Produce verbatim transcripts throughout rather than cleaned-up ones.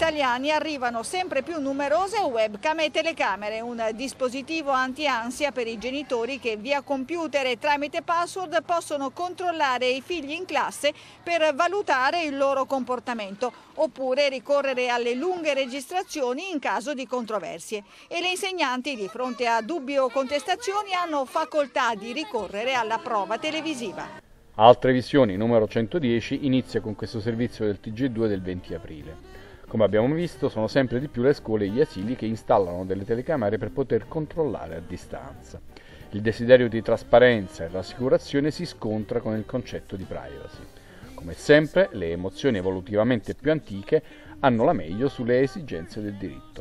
italiani arrivano sempre più numerose webcam e telecamere, un dispositivo anti-ansia per i genitori che via computer e tramite password possono controllare i figli in classe per valutare il loro comportamento, oppure ricorrere alle lunghe registrazioni in caso di controversie. E le insegnanti, di fronte a dubbi o contestazioni, hanno facoltà di ricorrere alla prova televisiva. Altre Visioni numero centodieci inizia con questo servizio del T G due del venti aprile. Come abbiamo visto, sono sempre di più le scuole e gli asili che installano delle telecamere per poter controllare a distanza. Il desiderio di trasparenza e rassicurazione si scontra con il concetto di privacy. Come sempre, le emozioni evolutivamente più antiche hanno la meglio sulle esigenze del diritto.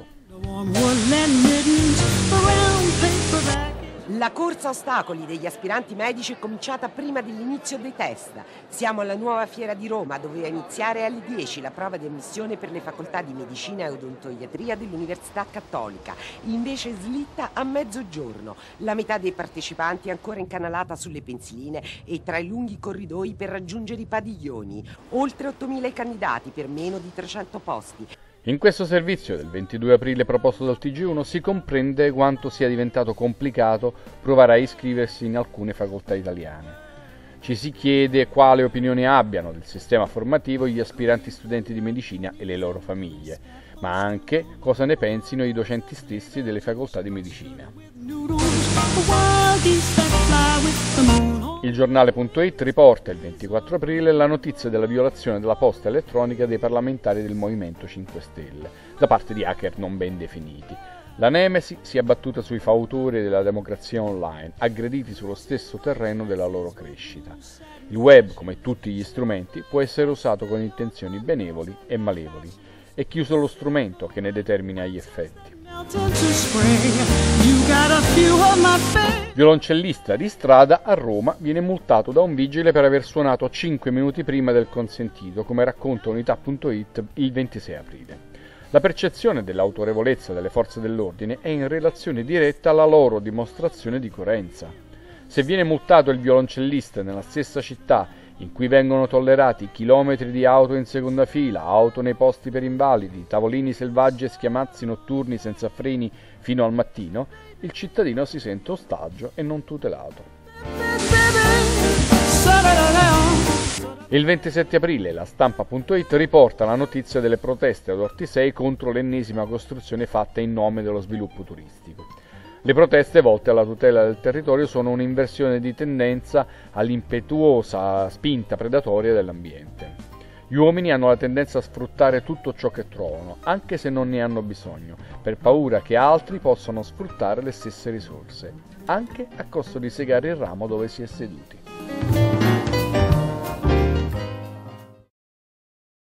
La corsa a ostacoli degli aspiranti medici è cominciata prima dell'inizio dei test. Siamo alla nuova fiera di Roma, doveva iniziare alle dieci la prova di ammissione per le facoltà di medicina e odontoiatria dell'Università Cattolica. Invece slitta a mezzogiorno. La metà dei partecipanti è ancora incanalata sulle pensiline e tra i lunghi corridoi per raggiungere i padiglioni. Oltre ottomila i candidati per meno di trecento posti. In questo servizio del ventidue aprile proposto dal T G uno si comprende quanto sia diventato complicato provare a iscriversi in alcune facoltà italiane. Ci si chiede quale opinioni abbiano del sistema formativo gli aspiranti studenti di medicina e le loro famiglie, ma anche cosa ne pensino i docenti stessi delle facoltà di medicina. Il giornale punto it riporta il ventiquattro aprile la notizia della violazione della posta elettronica dei parlamentari del Movimento cinque Stelle da parte di hacker non ben definiti. La nemesi si è abbattuta sui fautori della democrazia online, aggrediti sullo stesso terreno della loro crescita. Il web, come tutti gli strumenti, può essere usato con intenzioni benevoli e malevoli. È chiuso lo strumento che ne determina gli effetti. Violoncellista di strada a Roma viene multato da un vigile per aver suonato cinque minuti prima del consentito, come racconta Unità punto it il ventisei aprile. La percezione dell'autorevolezza delle forze dell'ordine è in relazione diretta alla loro dimostrazione di coerenza. Se viene multato il violoncellista nella stessa città in cui vengono tollerati chilometri di auto in seconda fila, auto nei posti per invalidi, tavolini selvaggi e schiamazzi notturni senza freni fino al mattino, il cittadino si sente ostaggio e non tutelato. Il ventisette aprile la Stampa punto it riporta la notizia delle proteste ad Ortisei contro l'ennesima costruzione fatta in nome dello sviluppo turistico. Le proteste volte alla tutela del territorio sono un'inversione di tendenza all'impetuosa spinta predatoria dell'ambiente. Gli uomini hanno la tendenza a sfruttare tutto ciò che trovano, anche se non ne hanno bisogno, per paura che altri possano sfruttare le stesse risorse, anche a costo di segare il ramo dove si è seduti.